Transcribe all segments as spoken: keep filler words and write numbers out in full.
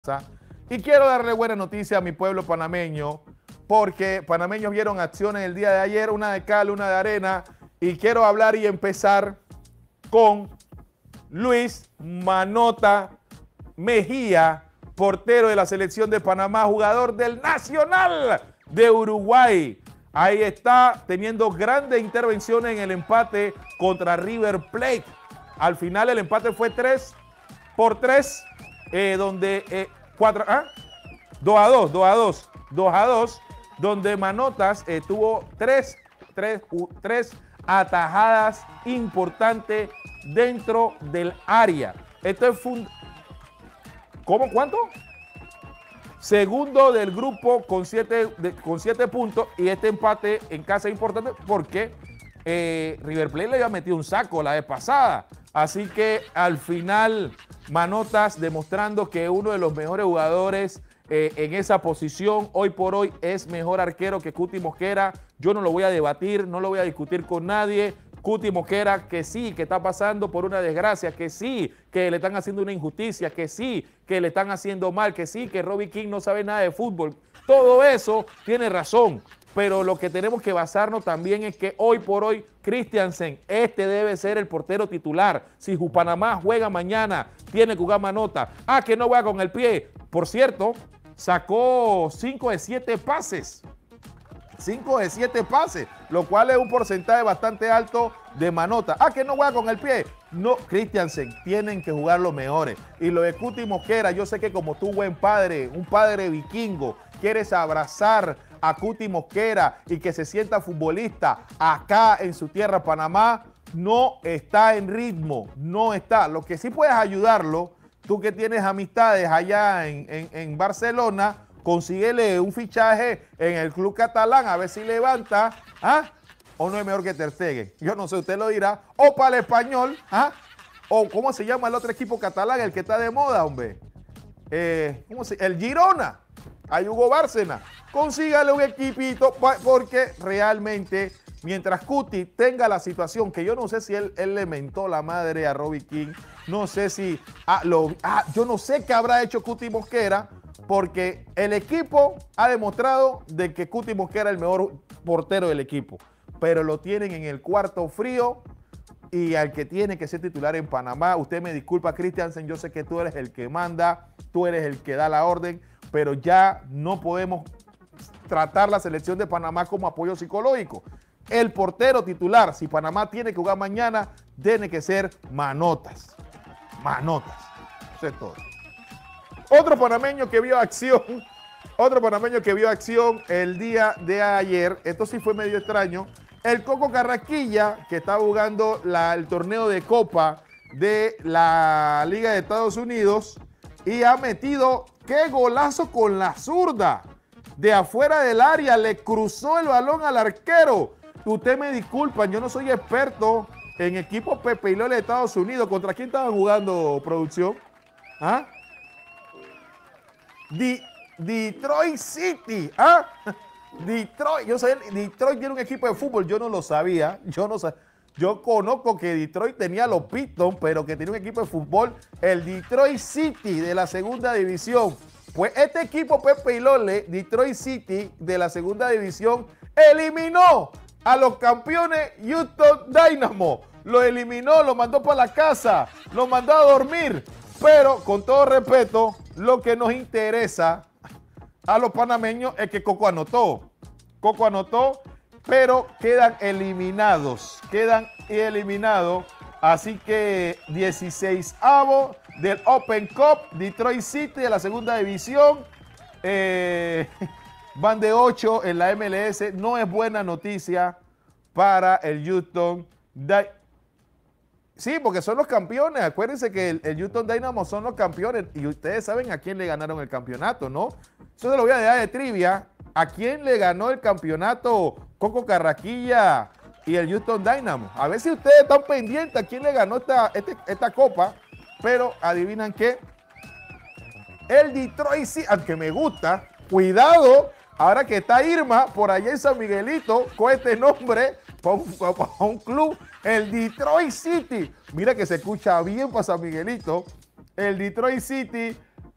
Y quiero darle buena noticia a mi pueblo panameño, porque panameños vieron acciones el día de ayer, una de cal, una de arena, y quiero hablar y empezar con Luis Manota Mejía, portero de la selección de Panamá, jugador del Nacional de Uruguay. Ahí está, teniendo grandes intervenciones en el empate contra River Plate. Al final el empate fue tres por tres, eh, donde eh, cuatro, ¿ah? dos a dos, dos a dos, dos a dos, donde Manotas eh, tuvo tres, tres, uh, tres atajadas importantes dentro del área. Esto es fund... ¿Cómo? ¿Cuánto? Segundo del grupo con siete, de, con siete puntos, y este empate en casa es importante porque eh, River Plate le había metido un saco la vez pasada. Así que al final Manotas demostrando que uno de los mejores jugadores eh, en esa posición hoy por hoy es mejor arquero que Cuti Mosquera. Yo no lo voy a debatir, no lo voy a discutir con nadie. Cuti Mosquera, que sí, que está pasando por una desgracia, que sí, que le están haciendo una injusticia, que sí, que le están haciendo mal, que sí, que Robbie King no sabe nada de fútbol. Todo eso tiene razón, pero lo que tenemos que basarnos también es que hoy por hoy Christiansen, este debe ser el portero titular. Si Panamá juega mañana, tiene que jugar Manota. Ah, que no juega con el pie. Por cierto, sacó cinco de siete pases. cinco de siete pases, lo cual es un porcentaje bastante alto de Manota. Ah, que no juega con el pie. No, Christiansen, tienen que jugar los mejores. Y lo de Cuti Mosquera, yo sé que como tú, buen padre, un padre vikingo, quieres abrazar a Cuti Mosquera y que se sienta futbolista acá en su tierra, Panamá, no está en ritmo, no está. Lo que sí puedes ayudarlo, tú que tienes amistades allá en, en, en Barcelona, consíguele un fichaje en el club catalán, a ver si levanta, ¿ah? O no es mejor que Ter Stegen. Yo no sé, usted lo dirá. O para el Español, ¿ah? O ¿cómo se llama el otro equipo catalán, el que está de moda, hombre? Eh, ¿cómo se? El Girona. Ahí Hugo Bárcena. Consígale un equipito, porque realmente, mientras Cuti tenga la situación, que yo no sé si él, él le mentó la madre a Robbie King, no sé si, ah, lo, ah, yo no sé qué habrá hecho Cuti Mosquera, porque el equipo ha demostrado de que Cuti Mosquera es el mejor portero del equipo, pero lo tienen en el cuarto frío y al que tiene que ser titular en Panamá, usted me disculpa, Christiansen, yo sé que tú eres el que manda, tú eres el que da la orden, pero ya no podemos tratar la selección de Panamá como apoyo psicológico. El portero titular, si Panamá tiene que jugar mañana, tiene que ser Manotas. Manotas. Eso es todo. Otro panameño que vio acción, otro panameño que vio acción el día de ayer, esto sí fue medio extraño, el Coco Carraquilla, que está jugando la, el torneo de Copa de la Liga de Estados Unidos y ha metido, qué golazo con la zurda, de afuera del área, le cruzó el balón al arquero. Usted me disculpa, yo no soy experto en equipos Pepe y Lole de Estados Unidos. ¿Contra quién estaban jugando, producción? ¿Ah? Di, Detroit City, ¿ah? Detroit, yo sé, Detroit tiene un equipo de fútbol, yo no lo sabía, yo no sabía. Yo conozco que Detroit tenía los Pistons, pero que tiene un equipo de fútbol, el Detroit City de la segunda división. Pues este equipo Pepe y Lole, Detroit City de la segunda división, eliminó a los campeones Houston Dynamo. Lo eliminó, lo mandó para la casa, lo mandó a dormir. Pero, con todo respeto, lo que nos interesa a los panameños es que Coco anotó. Coco anotó, pero quedan eliminados. Quedan eliminados. Así que dieciseisavo del Open Cup, Detroit City de la segunda división. Eh, van de ocho en la M L S. No es buena noticia para el Houston Dynamo. Sí, porque son los campeones. Acuérdense que el, el Houston Dynamo son los campeones y ustedes saben a quién le ganaron el campeonato, ¿no? Eso se lo voy a dejar de trivia. ¿A quién le ganó el campeonato Coco Carraquilla y el Houston Dynamo? A ver si ustedes están pendientes a quién le ganó esta, este, esta copa. Pero adivinan qué. El Detroit City, aunque me gusta, cuidado, ahora que está Irma por allá en San Miguelito con este nombre para un, para un club. El Detroit City, mira que se escucha bien para San Miguelito. El Detroit City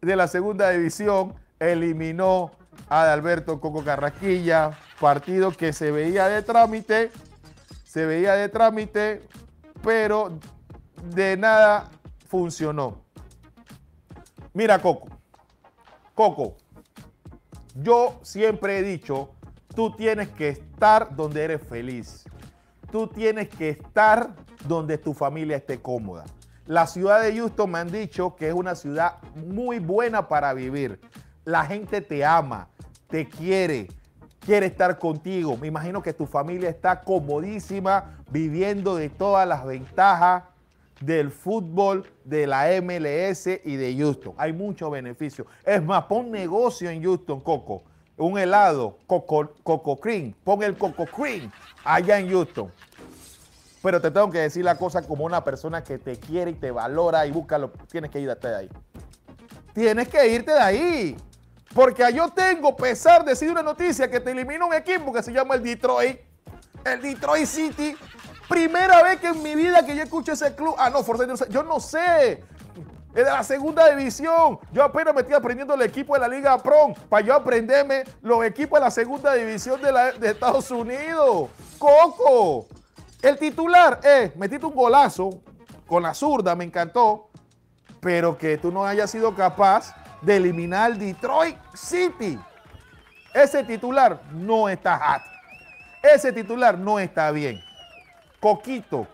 de la segunda división eliminó a Adalberto Coco Carrasquilla, partido que se veía de trámite, se veía de trámite, pero de nada funcionó. Mira, Coco, Coco, yo siempre he dicho, tú tienes que estar donde eres feliz. Tú tienes que estar donde tu familia esté cómoda. La ciudad de Houston me han dicho que es una ciudad muy buena para vivir. La gente te ama, te quiere, quiere estar contigo. Me imagino que tu familia está comodísima, viviendo de todas las ventajas del fútbol, de la M L S y de Houston. Hay muchos beneficios. Es más, pon negocio en Houston, Coco. Un helado, Coco, Coco Cream. Pon el Coco Cream allá en Houston. Pero te tengo que decir la cosa como una persona que te quiere y te valora y búscalo. Tienes que irte de ahí. Tienes que irte de ahí. Porque yo tengo, pesar de decir una noticia, que te elimina un equipo que se llama el Detroit. El Detroit City. Primera vez que en mi vida que yo escucho ese club. Ah, no, Fortaleza, yo no sé. Es de la segunda división. Yo apenas me estoy aprendiendo el equipo de la Liga Pro para yo aprenderme los equipos de la segunda división de, la, de Estados Unidos. Coco. El titular es, metiste un golazo con la zurda, me encantó, pero que tú no hayas sido capaz de eliminar al Detroit City. Ese titular no está hot. Ese titular no está bien. Coquito,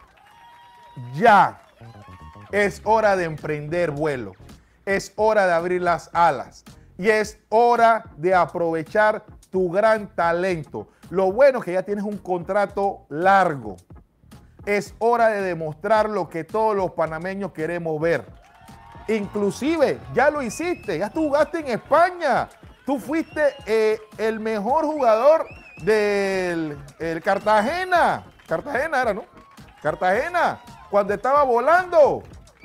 ya es hora de emprender vuelo. Es hora de abrir las alas. Y es hora de aprovechar tu gran talento. Lo bueno es que ya tienes un contrato largo. Es hora de demostrar lo que todos los panameños queremos ver. Inclusive, ya lo hiciste, ya tú jugaste en España. Tú fuiste eh, el mejor jugador del el Cartagena. Cartagena era, ¿no? Cartagena, cuando estaba volando.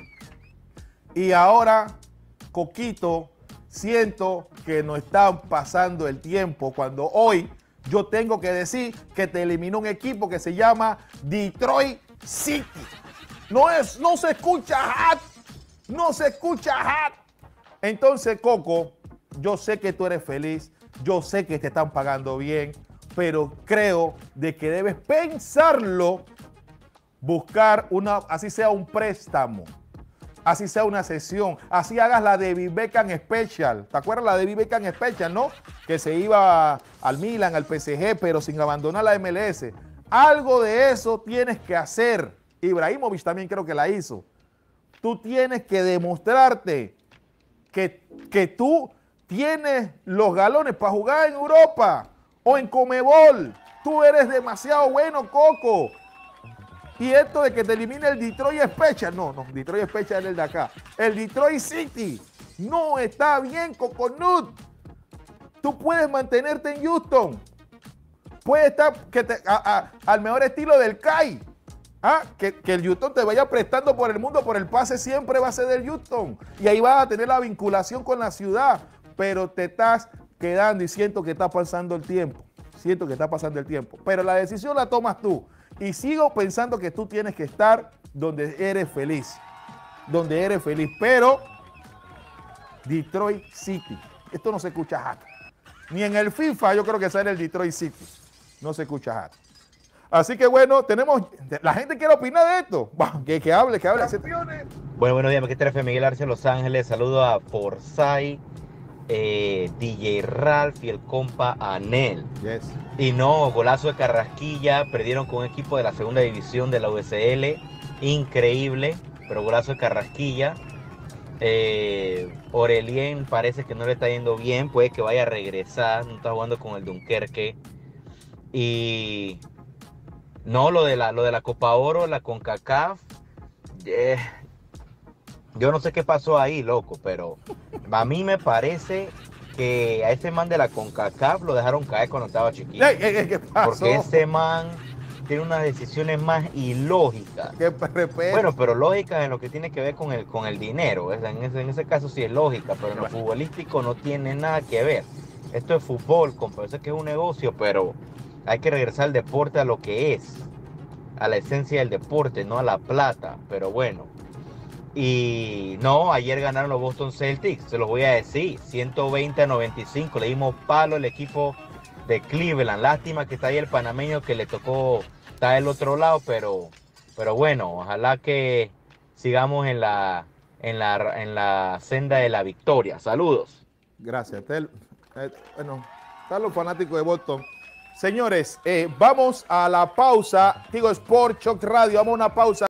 Y ahora, Coquito, siento que nos están pasando el tiempo cuando hoy yo tengo que decir que te eliminó un equipo que se llama Detroit City. No, es, no se escucha hot. No se escucha hot. Entonces, Coco, yo sé que tú eres feliz. Yo sé que te están pagando bien. Pero creo de que debes pensarlo, buscar una, así sea un préstamo, así sea una sesión, así hagas la de Beckham Special. ¿Te acuerdas la de Beckham Special, no? Que se iba al Milan, al P S G, pero sin abandonar la M L S. Algo de eso tienes que hacer. Ibrahimovic también creo que la hizo. Tú tienes que demostrarte que, que tú tienes los galones para jugar en Europa o en Comebol. Tú eres demasiado bueno, Coco. Y esto de que te elimine el Detroit Special, no, no, Detroit Special es el de acá. El Detroit City no está bien, Coconut. Tú puedes mantenerte en Houston. Puedes estar que te, a, a, al mejor estilo del C A I. ¿Ah? Que, que el Houston te vaya prestando por el mundo, por el pase siempre va a ser del Houston. Y ahí vas a tener la vinculación con la ciudad. Pero te estás quedando y siento que está pasando el tiempo. Siento que está pasando el tiempo. Pero la decisión la tomas tú. Y sigo pensando que tú tienes que estar donde eres feliz. Donde eres feliz. Pero Detroit City. Esto no se escucha hot. Ni en el FIFA yo creo que sale el Detroit City. No se escucha hot. Así que bueno, tenemos... La gente quiere opinar de esto. Que, que hable, que hable. Bueno, buenos días, me quita Miguel Arce, Los Ángeles. Saludo a Forsyth, eh, D J Ralph y el compa Anel. Yes. Y no, golazo de Carrasquilla. Perdieron con un equipo de la segunda división de la U S L. Increíble, pero golazo de Carrasquilla. Eh, Aurelien parece que no le está yendo bien. Puede que vaya a regresar. No está jugando con el Dunkerque. Y... No, lo de la, lo de la Copa Oro, la CONCACAF, eh, yo no sé qué pasó ahí, loco, pero a mí me parece que a ese man de la CONCACAF lo dejaron caer cuando estaba chiquito. Ey, ey, ¿qué pasó? Porque ese man tiene unas decisiones más ilógicas. ¿Qué bueno, pero lógicas en lo que tiene que ver con el, con el dinero. En ese, en ese caso sí es lógica, pero en lo futbolístico no tiene nada que ver. Esto es fútbol, compa, sé que es un negocio, pero... Hay que regresar al deporte a lo que es, a la esencia del deporte, no a la plata. Pero bueno, Y no, ayer ganaron los Boston Celtics, se los voy a decir, ciento veinte a noventa y cinco, le dimos palo al equipo de Cleveland. Lástima que está ahí el panameño que le tocó estar del otro lado, pero, pero bueno, ojalá que sigamos en la, en la, en la senda de la victoria. Saludos. Gracias. Tel. Eh, bueno, están los fanáticos de Boston. Señores, eh, vamos a la pausa. Tigo Sport, Shock Radio, vamos a una pausa.